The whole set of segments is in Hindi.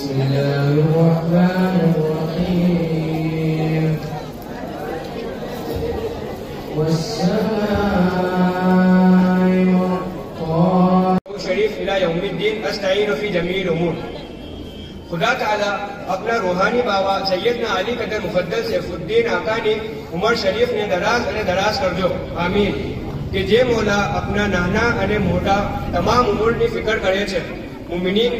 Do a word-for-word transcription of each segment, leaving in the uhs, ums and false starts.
बिस्मिल्लाहिर्रहमानिर्रहीम वस्समाइ वत्तारिक़ शरीफ इला यौमिद्दीन अस्तईनु फी जमील उमूर। खुदा ताला अपना रूहानी बाबा सैयदना अली कदर मुफद्दल सैफुद्दीन आकानी उमर शरीफ ने दराज अने दराज करजो आमीन। कि जे मोला अपना नाना अने मोटा तमाम उमरनी फिकर करे छे। मुमिनीन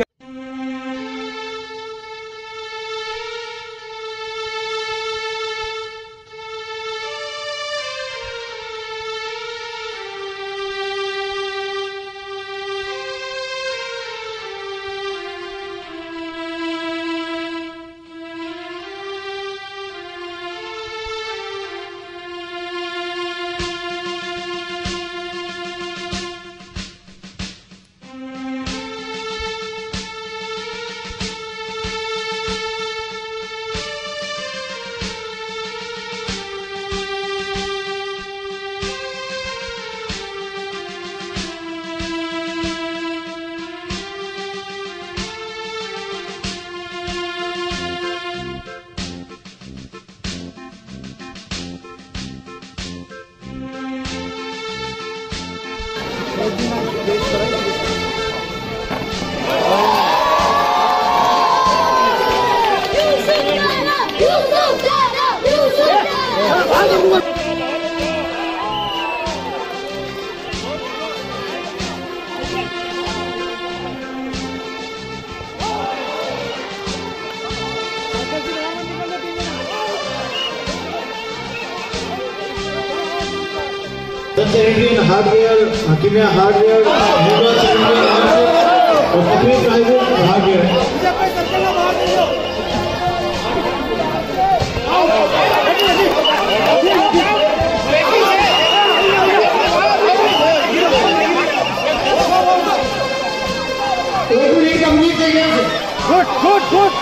हार्डवेयर, हकीमिया हार्डवेयर, और तकरीब प्राइवेट हार्डवेयर। एक मिनट का उम्मीद है। Good good good